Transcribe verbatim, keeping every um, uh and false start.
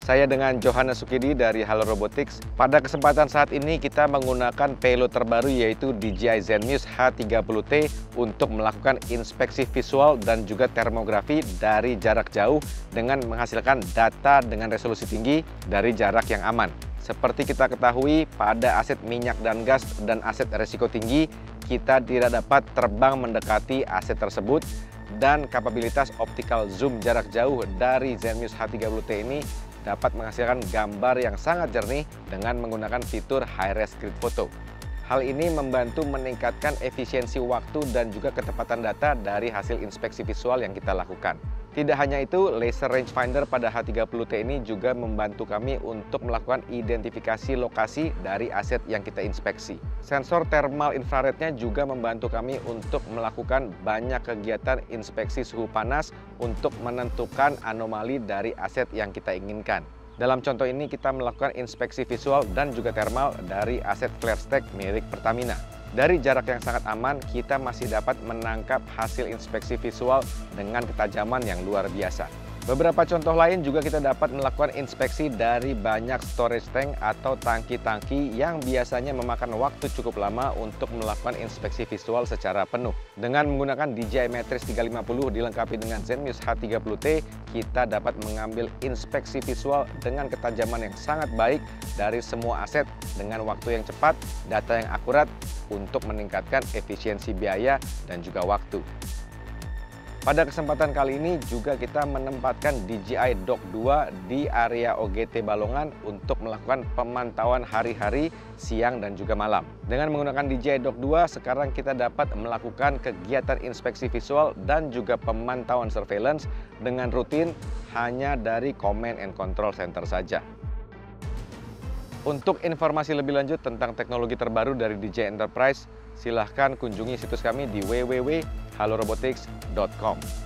Saya dengan Johannes Sukidi dari Halo Robotics. Pada kesempatan saat ini kita menggunakan payload terbaru yaitu D J I Zenmuse H tiga puluh T untuk melakukan inspeksi visual dan juga termografi dari jarak jauh dengan menghasilkan data dengan resolusi tinggi dari jarak yang aman. Seperti kita ketahui, pada aset minyak dan gas dan aset resiko tinggi, kita tidak dapat terbang mendekati aset tersebut, dan kapabilitas optical zoom jarak jauh dari Zenmuse H tiga puluh T ini dapat menghasilkan gambar yang sangat jernih dengan menggunakan fitur high-res grid photo. Hal ini membantu meningkatkan efisiensi waktu dan juga ketepatan data dari hasil inspeksi visual yang kita lakukan. Tidak hanya itu, laser rangefinder pada H tiga puluh T ini juga membantu kami untuk melakukan identifikasi lokasi dari aset yang kita inspeksi. Sensor thermal infrarednya juga membantu kami untuk melakukan banyak kegiatan inspeksi suhu panas untuk menentukan anomali dari aset yang kita inginkan. Dalam contoh ini kita melakukan inspeksi visual dan juga thermal dari aset flare stack milik Pertamina. Dari jarak yang sangat aman, kita masih dapat menangkap hasil inspeksi visual dengan ketajaman yang luar biasa. Beberapa contoh lain juga kita dapat melakukan inspeksi dari banyak storage tank atau tangki-tangki yang biasanya memakan waktu cukup lama untuk melakukan inspeksi visual secara penuh. Dengan menggunakan D J I Matrix tiga lima nol dilengkapi dengan Zenmuse H tiga puluh T, kita dapat mengambil inspeksi visual dengan ketajaman yang sangat baik dari semua aset dengan waktu yang cepat, data yang akurat untuk meningkatkan efisiensi biaya dan juga waktu. Pada kesempatan kali ini juga kita menempatkan D J I Dock dua di area O G T Balongan untuk melakukan pemantauan hari-hari, siang, dan juga malam. Dengan menggunakan D J I Dock dua, sekarang kita dapat melakukan kegiatan inspeksi visual dan juga pemantauan surveillance dengan rutin hanya dari Command and Control Center saja. Untuk informasi lebih lanjut tentang teknologi terbaru dari D J I Enterprise, silahkan kunjungi situs kami di w w w titik halo robotics titik com.